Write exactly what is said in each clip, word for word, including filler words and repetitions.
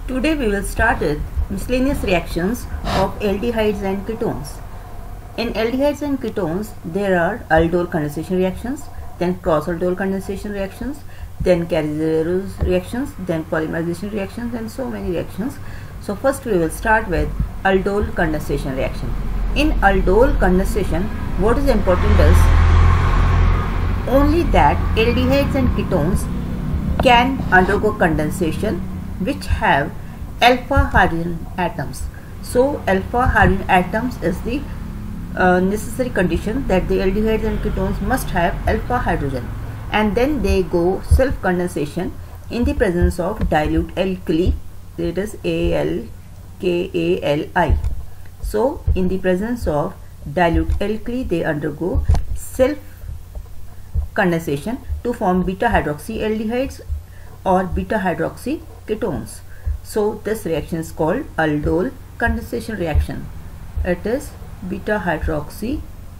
Today we will start with miscellaneous reactions of aldehydes and ketones. In aldehydes and ketones there are aldol condensation reactions, then cross-aldol condensation reactions, then Carey-Zero's reactions, then polymerization reactions, and so many reactions. So first we will start with aldol condensation reaction. In aldol condensation, what is important is only that aldehydes and ketones can undergo condensation which have alpha hydrogen atoms. So alpha hydrogen atoms is the uh, necessary condition that the aldehydes and ketones must have alpha hydrogen, and then they go self condensation in the presence of dilute alkali, that is A L K A L I. So in the presence of dilute alkali they undergo self condensation to form beta hydroxy aldehydes or beta hydroxy ketones. So this reaction is called aldol condensation reaction. It is beta hydroxy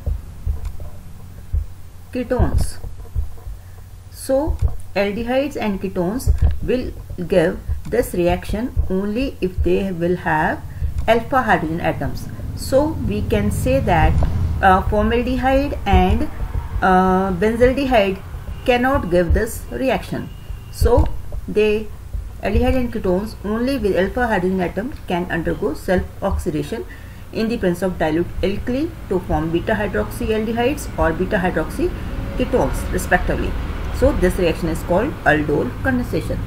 ketones. So aldehydes and ketones will give this reaction only if they will have alpha hydrogen atoms. So we can say that uh, formaldehyde and uh, benzaldehyde cannot give this reaction. So they aldehyde and ketones only with alpha hydrogen atom can undergo self oxidation in the presence of dilute alkali to form beta hydroxy aldehydes or beta hydroxy ketones respectively. So this reaction is called aldol condensation.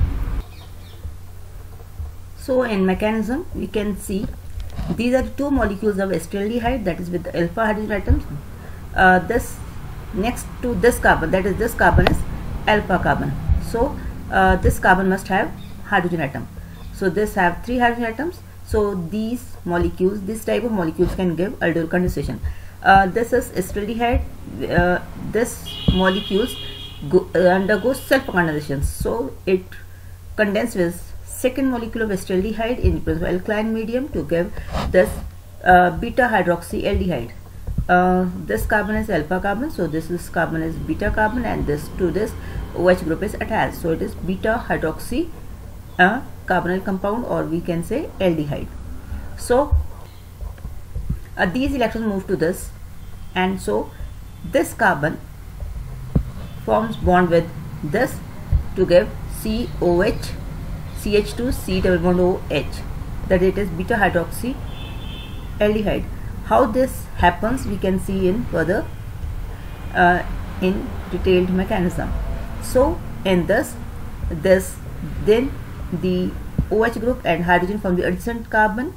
So in mechanism we can see these are two molecules of acetaldehyde, that is with the alpha hydrogen atoms. Uh, this next to this carbon, that is this carbon is alpha carbon. So uh, this carbon must have hydrogen atom. So this have three hydrogen atoms. So these molecules, this type of molecules can give aldol condensation. Uh, this is acetaldehyde. Uh, this molecules go, uh, undergo self condensation. So it condenses with second molecule of acetaldehyde in the presence of alkaline medium to give this uh, beta hydroxy aldehyde. Uh, this carbon is alpha carbon, so this is carbon is beta carbon, and this to this OH group is attached. So it is beta hydroxy uh, carbonyl compound, or we can say aldehyde. So uh, these electrons move to this, and so this carbon forms bond with this to give C O H, C H two C double bond O H, that it is beta hydroxy aldehyde. How this happens we can see in further uh, in detailed mechanism. So in this this then the OH group and hydrogen from the adjacent carbon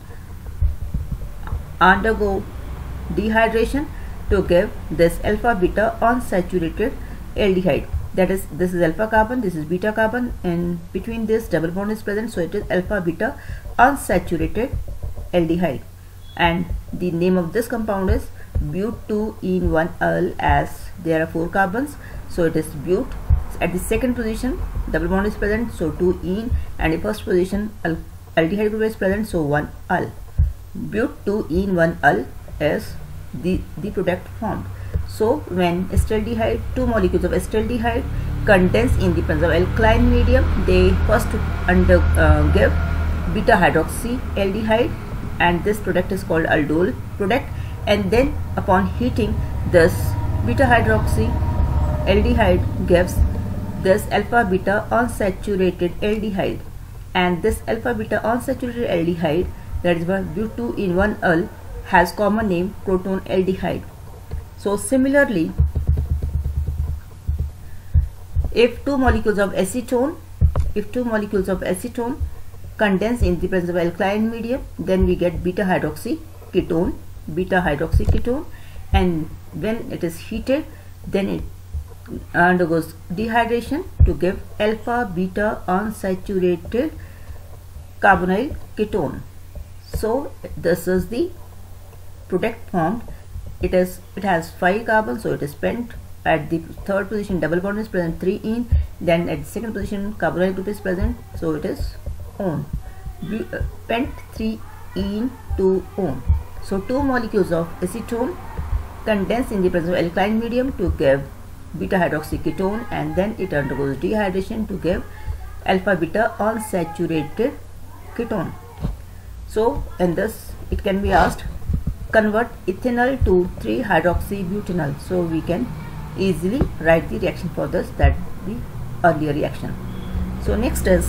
undergo dehydration to give this alpha beta unsaturated aldehyde, that is this is alpha carbon, this is beta carbon, and between this double bond is present, so it is alpha beta unsaturated aldehyde. And the name of this compound is but two ene one al, as there are four carbons, so it is but. At the second position double bond is present, so two ene, and the first position al aldehyde group is present, so one al. but two ene one al is the the product formed. So when acetaldehyde, two molecules of acetaldehyde condense in the presence of alkaline medium, they first under uh, give beta hydroxy aldehyde, and this product is called aldol product, and then upon heating this beta hydroxy aldehyde gives this alpha beta unsaturated aldehyde, and this alpha beta unsaturated aldehyde, that is but two ene one al, has common name proton aldehyde. So similarly, if two molecules of acetone if two molecules of acetone condense in the presence of alkaline medium, then we get beta hydroxy ketone, beta hydroxy ketone, and when it is heated then it undergoes dehydration to give alpha beta unsaturated carbonyl ketone. So this is the product formed. It is it has five carbons, so it is pent. At the third position double bond is present, three ene, then at the second position carbonyl group is present, so it is on. Pent three ene two on. So two molecules of acetone condense in the presence of alkaline medium to give beta hydroxy ketone, and then it undergoes dehydration to give alpha beta unsaturated ketone. So in this it can be asked, convert ethanol to three hydroxy butanol. So we can easily write the reaction for this, that the earlier reaction. So next is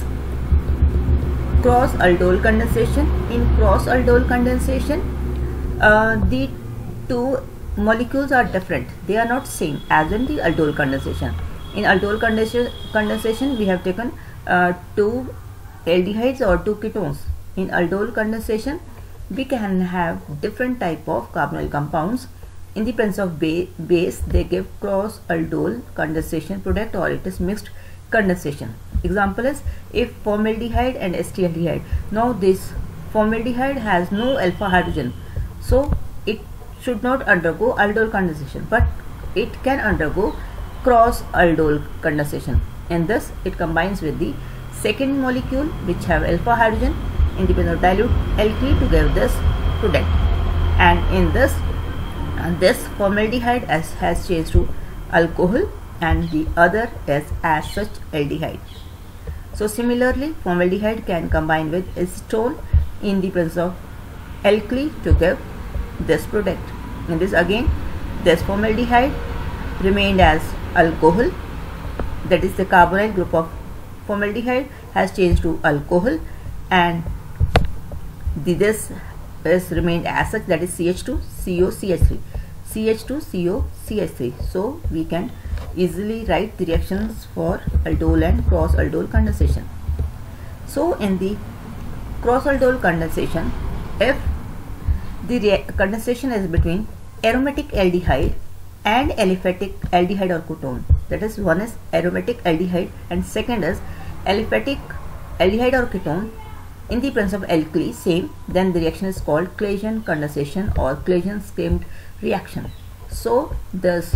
cross aldol condensation. In cross aldol condensation, uh, the two molecules are different, they are not same as in the aldol condensation. In aldol condensation, condensation we have taken uh, two aldehydes or two ketones. In aldol condensation we can have different type of carbonyl compounds. In the presence of ba base, they give cross aldol condensation product, or it is mixed condensation. Example is if formaldehyde and acetaldehyde. Now this formaldehyde has no alpha hydrogen, so it should not undergo aldol condensation, but it can undergo cross aldol condensation. In this it combines with the second molecule which have alpha hydrogen in the presence of dilute alkali to give this product, and in this and this formaldehyde as has changed to alcohol and the other is as such aldehyde. So similarly formaldehyde can combine with acetone in the presence of alkali to give this product. In this again this formaldehyde remained as alcohol, that is the carbonyl group of formaldehyde has changed to alcohol, and the, this is remained as such, that is C H two C O C H three, C H two C O C H three. So we can easily write the reactions for aldol and cross aldol condensation. So in the cross aldol condensation, if the condensation is between aromatic aldehyde and aliphatic aldehyde or ketone, that is one is aromatic aldehyde and second is aliphatic aldehyde or ketone in the presence of alkali, same, then the reaction is called Claisen condensation or Claisen-Schmidt reaction. So thus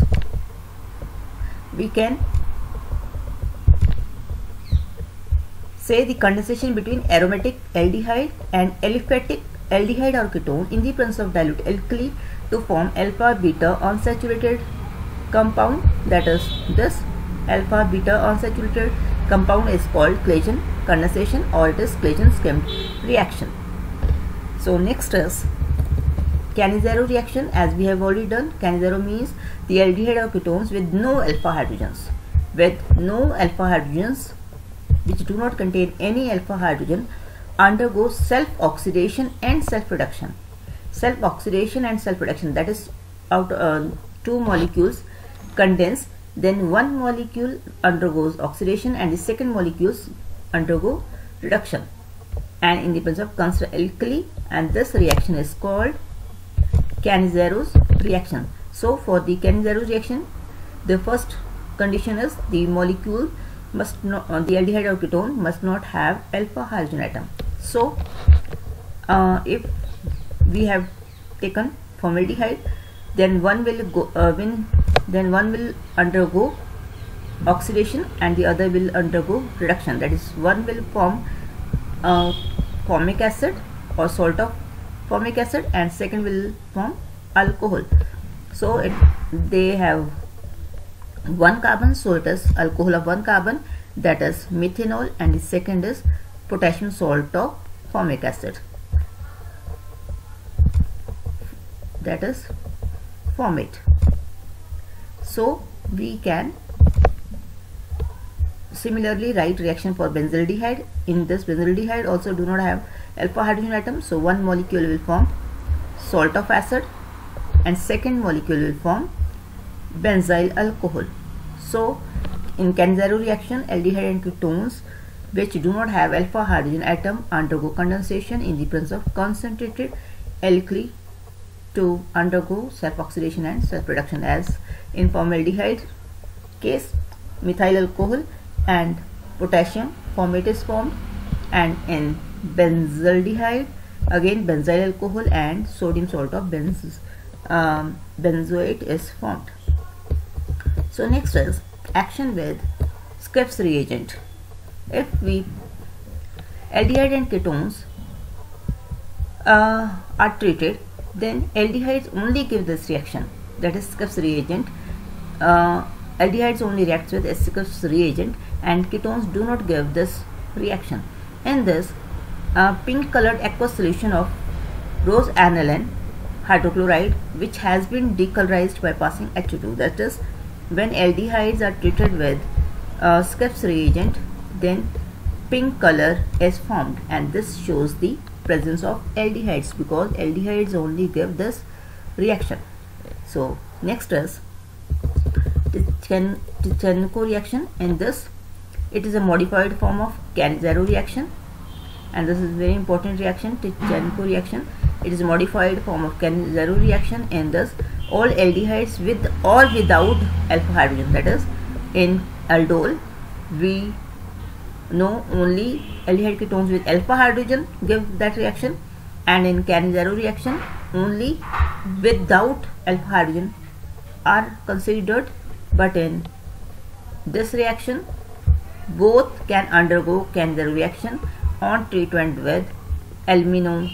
we can say the condensation between aromatic aldehyde and aliphatic aldehyde or ketone in the presence of dilute alkali to form alpha beta unsaturated compound, that is this alpha beta unsaturated compound is called Claisen condensation or it is Claisen-Schmidt reaction. So next is Cannizzaro reaction. As we have already done, Cannizzaro means the aldehyde or ketones with no alpha hydrogens. With no alpha hydrogens, which do not contain any alpha hydrogen, undergo self-oxidation and self-reduction. Self-oxidation and self-reduction, that is out uh, two molecules condense, then one molecule undergoes oxidation and the second molecules undergo reduction, and in the presence of consider alkali, and this reaction is called Cannizzaro's reaction. So for the Cannizzaro reaction, the first condition is the molecule must not, uh, the aldehyde or ketone must not have alpha hydrogen atom. So uh, if we have taken formaldehyde, then one will go uh, when then one will undergo oxidation and the other will undergo reduction, that is one will form uh, formic acid or salt of formic acid and second will form alcohol. So it they have one carbon, so it is alcohol of one carbon, that is methanol, and the second is potassium salt of formic acid, that is formate. So we can similarly write reaction for benzaldehyde. In this benzaldehyde also do not have alpha hydrogen atom, so one molecule will form salt of acid and second molecule will form benzyl alcohol. So in Cannizzaro reaction, aldehyde and ketones which do not have alpha hydrogen atom undergo condensation in the presence of concentrated alkali to undergo self-oxidation and self-reduction, as in formaldehyde case methyl alcohol and potassium formate is formed, and in benzaldehyde again benzyl alcohol and sodium salt of benz um, benzoate is formed. So next is action with Schiff's reagent. If we aldehyde and ketones uh, are treated, then aldehydes only give this reaction, that is Schiff's reagent. Uh, aldehydes only reacts with Schiff's reagent and ketones do not give this reaction. In this, a pink colored aqueous solution of rose aniline hydrochloride which has been decolorized by passing H two. That is, when aldehydes are treated with uh, Schiff's reagent, then pink color is formed, and this shows the presence of aldehydes because aldehydes only give this reaction. So next is Tichenko reaction. In this, it is a modified form of Cannizzaro reaction, and this is very important reaction, Tichenko reaction. It is a modified form of Cannizzaro reaction. In this, all aldehydes with or without alpha hydrogen, that is, in aldol we know only aldehyde ketones with alpha hydrogen give that reaction, and in Cannizzaro reaction only without alpha hydrogen are considered, but in this reaction both can undergo Cannizzaro reaction on treatment with aluminum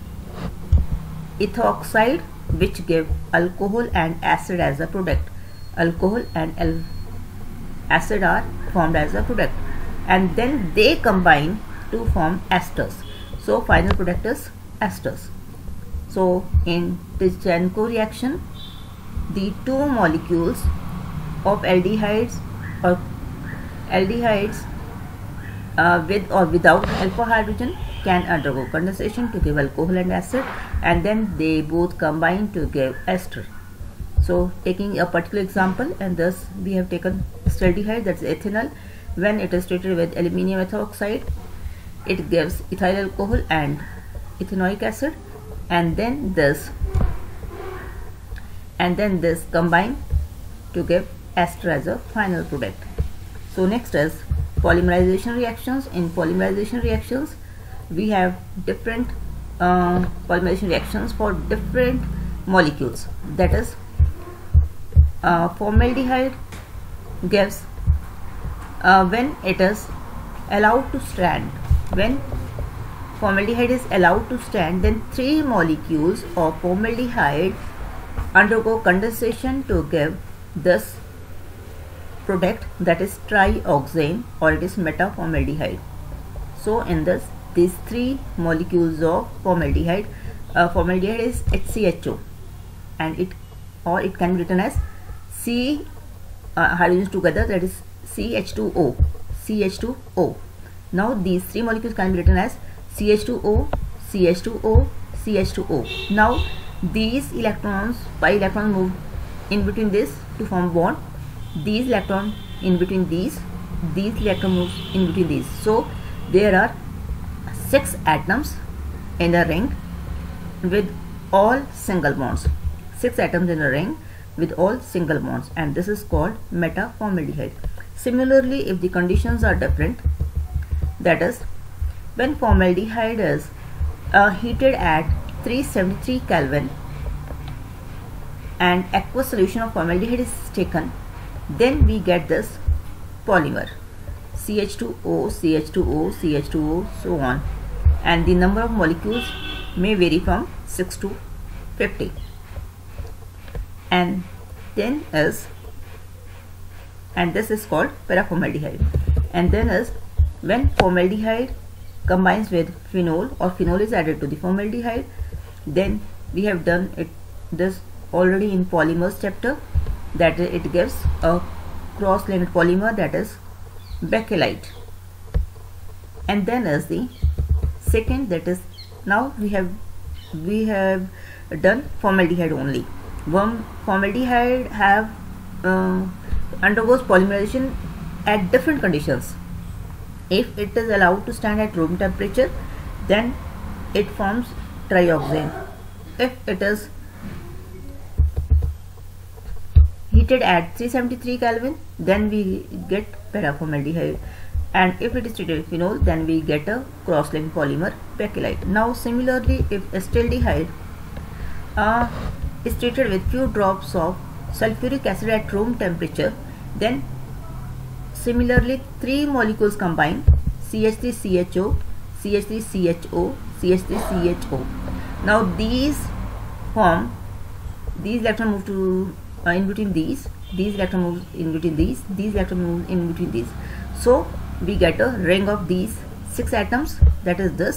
ethoxide, which give alcohol and acid as a product. Alcohol and acid are formed as a product, and then they combine to form esters. So final product is esters. So in Tichenko reaction, the two molecules of aldehydes or aldehydes uh, with or without alpha hydrogen can undergo condensation to give alcohol and acid, and then they both combine to give ester. So taking a particular example, and thus we have taken acetaldehyde, that's ethanol. When it is treated with aluminium ethoxide, it gives ethyl alcohol and ethanoic acid, and then this and then this combine to give ester as a final product. So next is polymerization reactions. In polymerization reactions, we have different uh, polymerization reactions for different molecules. That is, uh, formaldehyde gives uh, when it is allowed to stand. When formaldehyde is allowed to stand, then three molecules of formaldehyde undergo condensation to give this product, that is trioxane, or it is metaformaldehyde. So in this, these three molecules of formaldehyde, uh, formaldehyde is H C H O, and it or it can be written as C uh, hydrogens together, that is C H two O, C H two O. Now these three molecules can be written as C H two O, C H two O, C H two O. Now these electrons, pi electrons move in between this to form bond. These electrons in between these, these electron moves in between these. So there are six atoms in a ring with all single bonds. Six atoms in a ring with all single bonds, and this is called metaformaldehyde. Similarly, if the conditions are different, that is, when formaldehyde is uh, heated at three seventy-three Kelvin and aqueous solution of formaldehyde is taken, then we get this polymer C H two O, C H two O, C H two O, so on, and the number of molecules may vary from six to fifty. And then is and this is called paraformaldehyde. And then is when formaldehyde combines with phenol, or phenol is added to the formaldehyde, then we have done it this already in polymers chapter, that it gives a cross-linked polymer, that is bakelite. And then is the second, that is, now we have we have done formaldehyde only. One formaldehyde have uh, undergoes polymerization at different conditions. If it is allowed to stand at room temperature, then it forms trioxane. If it is heated at three seventy-three Kelvin, then we get paraformaldehyde, and if it is treated with phenol, then we get a cross-linked polymer bakelite. Now similarly, if acetaldehyde uh, is treated with few drops of sulfuric acid at room temperature, then similarly three molecules combine, C H three C H O, C H three C H O, C H three C H O. Now these form, these electrons move to uh, in between these, these electrons move in between these, these electrons move in between these. So we get a ring of these six atoms, that is this,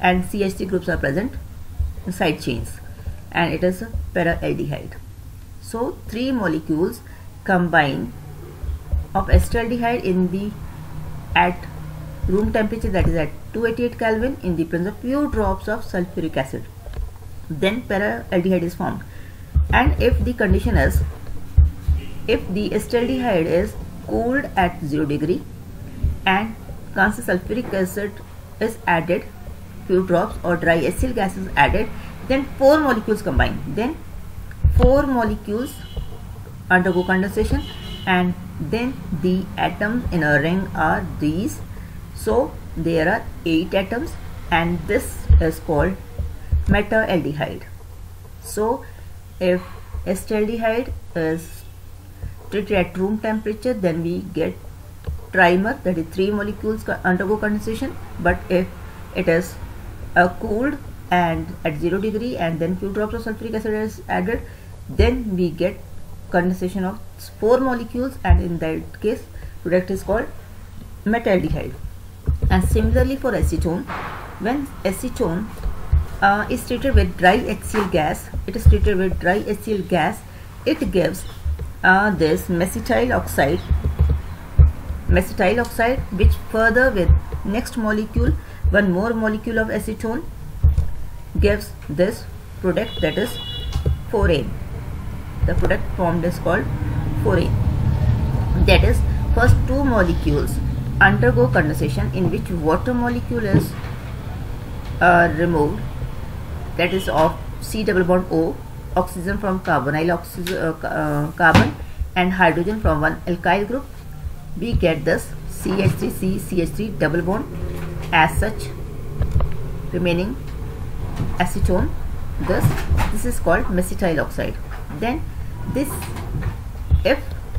and C H three groups are present in side chains, and it is a para-aldehyde. So three molecules combine of acetaldehyde in the at room temperature, that is at two eighty-eight Kelvin, in the presence of few drops of sulfuric acid. Then para-aldehyde is formed. And if the condition is, if the acetaldehyde is cooled at zero degree and constant sulfuric acid is added, few drops, or dry acyl gas is added, then four molecules combine. Then four molecules undergo condensation, and then the atoms in a ring are these. So there are eight atoms, and this is called meta-aldehyde. So if acetaldehyde is treated at room temperature, then we get trimer, that is three molecules undergo condensation. But if it is uh, cooled and at zero degree and then few drops of sulfuric acid is added, then we get condensation of four molecules, and in that case product is called meta-aldehyde. And similarly for acetone, when acetone uh, is treated with dry HCl gas, it is treated with dry HCl gas, it gives uh, this mesithyl oxide, mesithyl oxide, which further with next molecule, one more molecule of acetone, gives this product, that is forane. The product formed is called forane. That is, first two molecules undergo condensation in which water molecule is uh, removed, that is of C double bond O, oxygen from carbonyl oxygen, uh, uh, carbon, and hydrogen from one alkyl group. We get this C H three C C H three double bond as such, remaining acetone. This this is called mesithyl oxide. Then this, if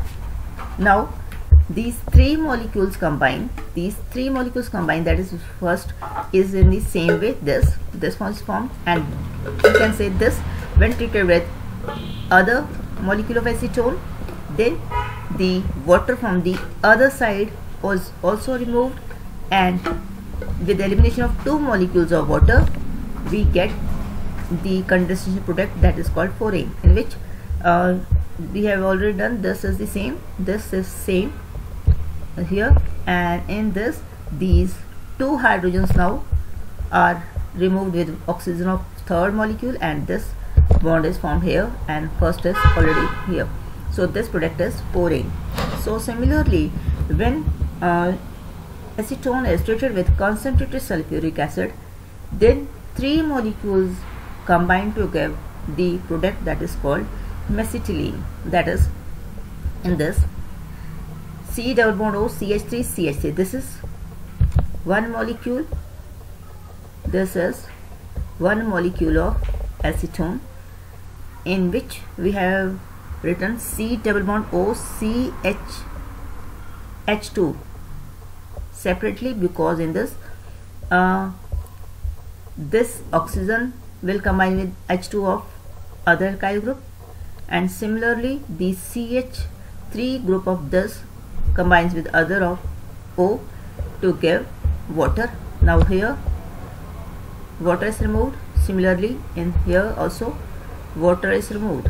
now these three molecules combine, these three molecules combine, that is first is in the same way, this this one is formed, and you can say this when treated with other molecule of acetone, then the water from the other side was also removed, and with the elimination of two molecules of water, we get the condensation product, that is called forane, in which uh, we have already done. This is the same, this is same here, and in this these two hydrogens now are removed with oxygen of third molecule, and this bond is formed here, and first is already here. So this product is forane. So similarly, when uh, acetone is treated with concentrated sulfuric acid, then three molecules combine to give the product that is called mesitylene. That is, in this C double bond O C H three C H three, this is one molecule, this is one molecule of acetone, in which we have written C double bond O C H H two separately, because in this uh, this oxygen will combine with H two of other alkyl group, and similarly the C H three group of this combines with other of O to give water. Now here water is removed, similarly in here also water is removed.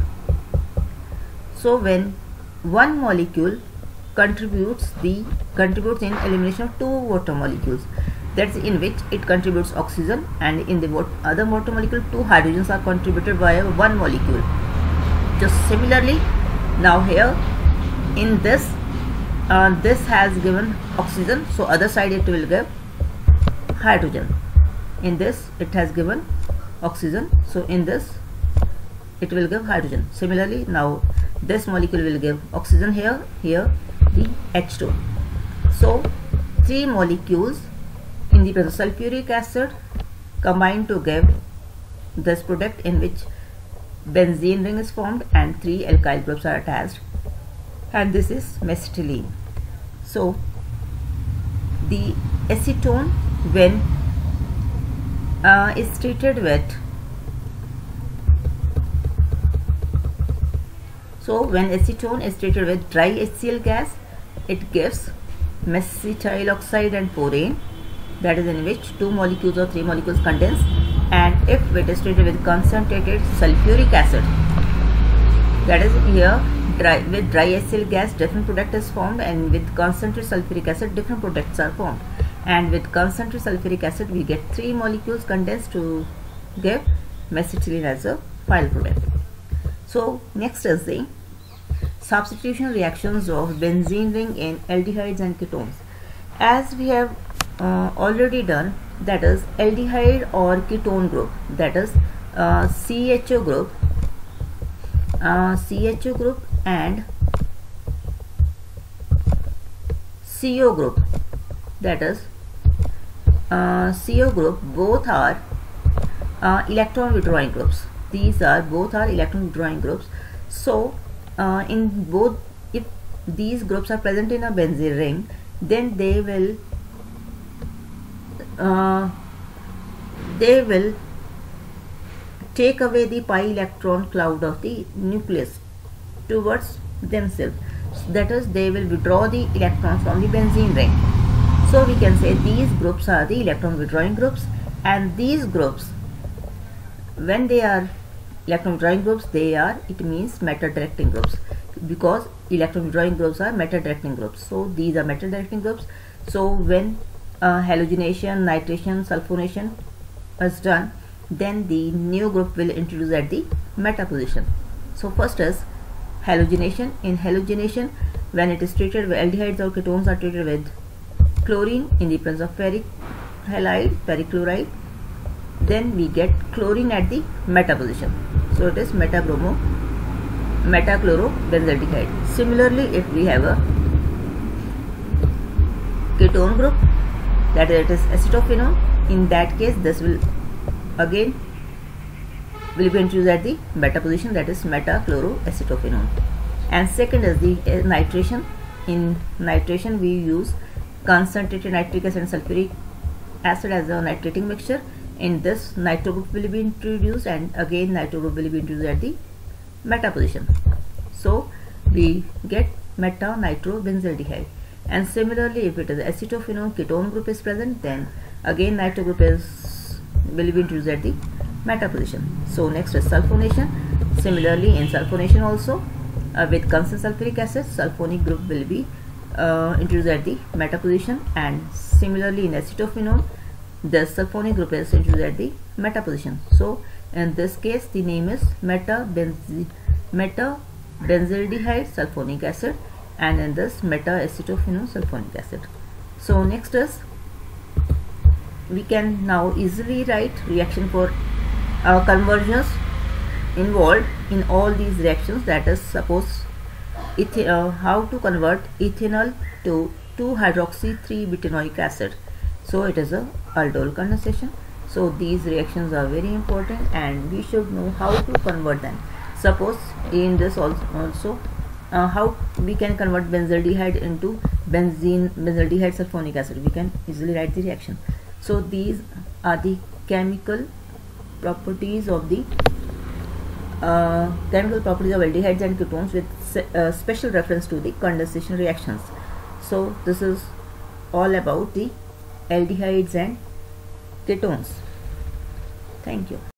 So when one molecule contributes the contributes in elimination of two water molecules, that's in which it contributes oxygen, and in the other water molecule two hydrogens are contributed via one molecule. Just similarly, now here in this uh, this has given oxygen, so other side it will give hydrogen. In this it has given oxygen, so in this it will give hydrogen. Similarly, now this molecule will give oxygen here, here the H two. So three molecules in the presence of sulfuric acid combine to give this product, in which benzene ring is formed and three alkyl groups are attached, and this is mesitylene. So the acetone, when uh, is treated with so when acetone is treated with dry HCl gas, it gives mesithyl oxide and forane. that is in which two molecules or three molecules condense, and if it is treated with concentrated sulfuric acid, that is here dry, with dry acyl gas different product is formed, and with concentrated sulfuric acid different products are formed, and with concentrated sulfuric acid we get three molecules condensed to give mesitylene as a final product. So next is the substitution reactions of benzene ring in aldehydes and ketones. As we have uh, already done, that is aldehyde or ketone group, that is uh, C H O group, uh, C H O group and C O group, that is uh, C O group, both are uh, electron withdrawing groups. These are both are electron withdrawing groups. So uh, in both, if these groups are present in a benzene ring, then they will uh, they will take away the pi electron cloud of the nucleus towards themselves. That is, they will withdraw the electrons from the benzene ring. So we can say these groups are the electron withdrawing groups, and these groups, when they are electron withdrawing groups, they are, it means metal directing groups, because electron withdrawing groups are metal directing groups. So these are metal directing groups. So when uh, halogenation, nitration, sulfonation is done, then the new group will introduce at the meta position. So first is halogenation. In halogenation, when it is treated with aldehydes or ketones are treated with chlorine in the presence of ferric halide, perichloride, then we get chlorine at the meta position. So it is meta-bromo, meta-chlorobenzaldehyde. Similarly, if we have a ketone group, that is, it is acetophenone, in that case this will again will be introduced at the meta position, that is meta-chloroacetophenone. And second is the uh, nitration. In nitration we use concentrated nitric acid and sulfuric acid as a nitrating mixture. In this, nitro group will be introduced, and again nitro group will be introduced at the meta position. So we get meta nitrobenzaldehyde. And similarly, if it is acetophenone ketone group is present, then again nitro group is will be introduced at the meta position. So next is sulfonation. Similarly, in sulfonation also uh, with concentrated sulfuric acid, sulfonic group will be uh, introduced at the meta position, and similarly in acetophenone, the sulfonic group is introduced at the meta position. So in this case the name is meta benzyl meta benzaldehyde sulfonic acid, and in this meta acetophenone sulfonic acid. So next is, we can now easily write reaction for uh, conversions involved in all these reactions. That is, suppose it, uh, how to convert ethanol to two hydroxy three butanoic acid. So it is a aldol condensation. So these reactions are very important, and we should know how to convert them. Suppose in this also, also uh, how we can convert benzaldehyde into benzene benzaldehyde sulfonic acid. We can easily write the reaction. So these are the chemical properties of the uh, chemical properties of aldehydes and ketones with se uh, special reference to the condensation reactions. So this is all about the aldehydes and ketones. Thank you.